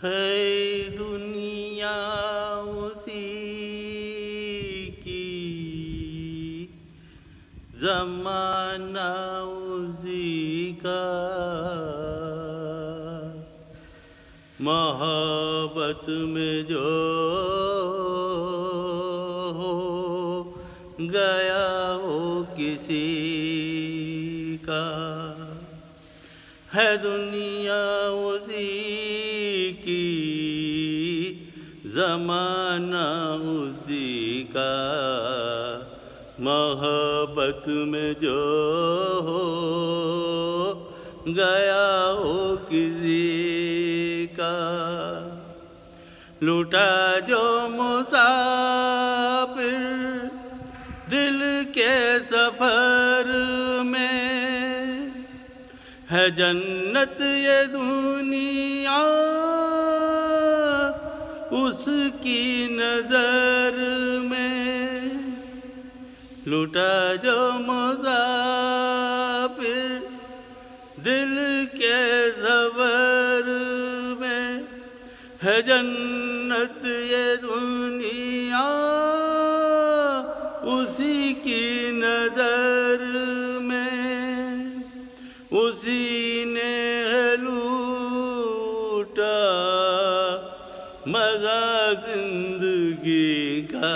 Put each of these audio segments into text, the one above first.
ہے دنیا اسی کی، زمانہ اسی کا، محبت میں جو ہو گیا ہو کسی کا، ہے دنیا اسی کی، زمانہ اسی کا، محبت میں جو ہو گیا ہو کسی کا، لوٹا جو مسافر دل کے سفر میں، ہے جنت یہ دنیا اس کی نظر میں، لوٹا جو مسافر دل کے سفر میں، ہے جنت یہ دنیا اسی کی نظر میں، اسی نے لوٹا مزہ زندگی کا،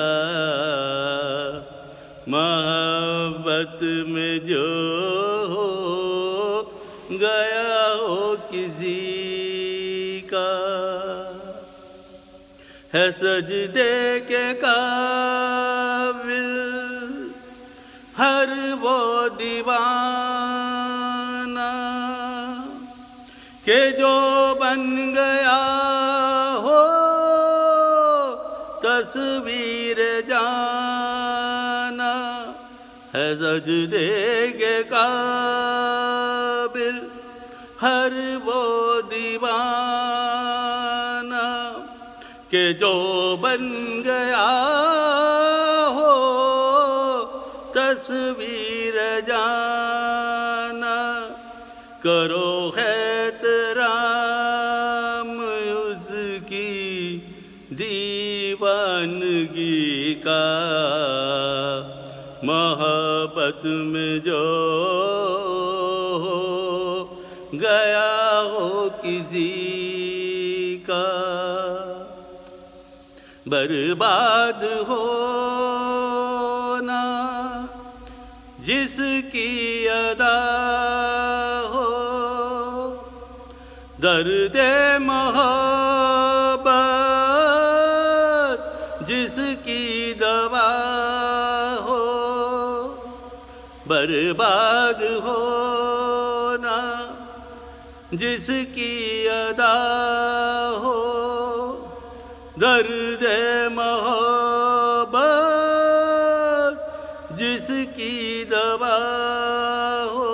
محبت میں جو ہو گیا ہو کسی کا، ہے سجدے کے قابل ہر وہ دیوانہ کہ جو بن گیا ہو تصویر جانا، ہے سجدے کے قابل ہر وہ دیوانہ کہ جو بن گیا ہو تصویر جانا، کرو احترام اس کی دیوانگی کا، محبت میں جو ہو گیا ہو کسی کا، برباد ہونا جس کی ادا ہو، درد محبت جس کی دوا ہو، برباد ہونا جس کی ادا ہو، درد محبت جس کی دوا ہو،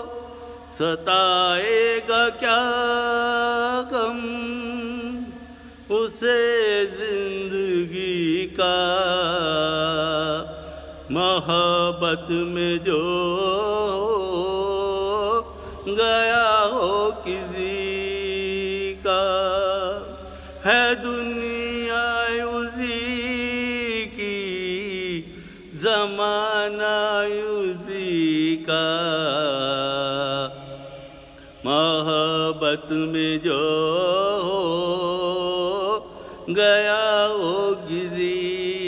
ستائے گا کیا غم اسے زندگی کا، محبت میں جو گیا ہو کسی کا، ہے دنیا اسی کی، زمانہ اسی کا، محبت میں جو گیا ہو کسی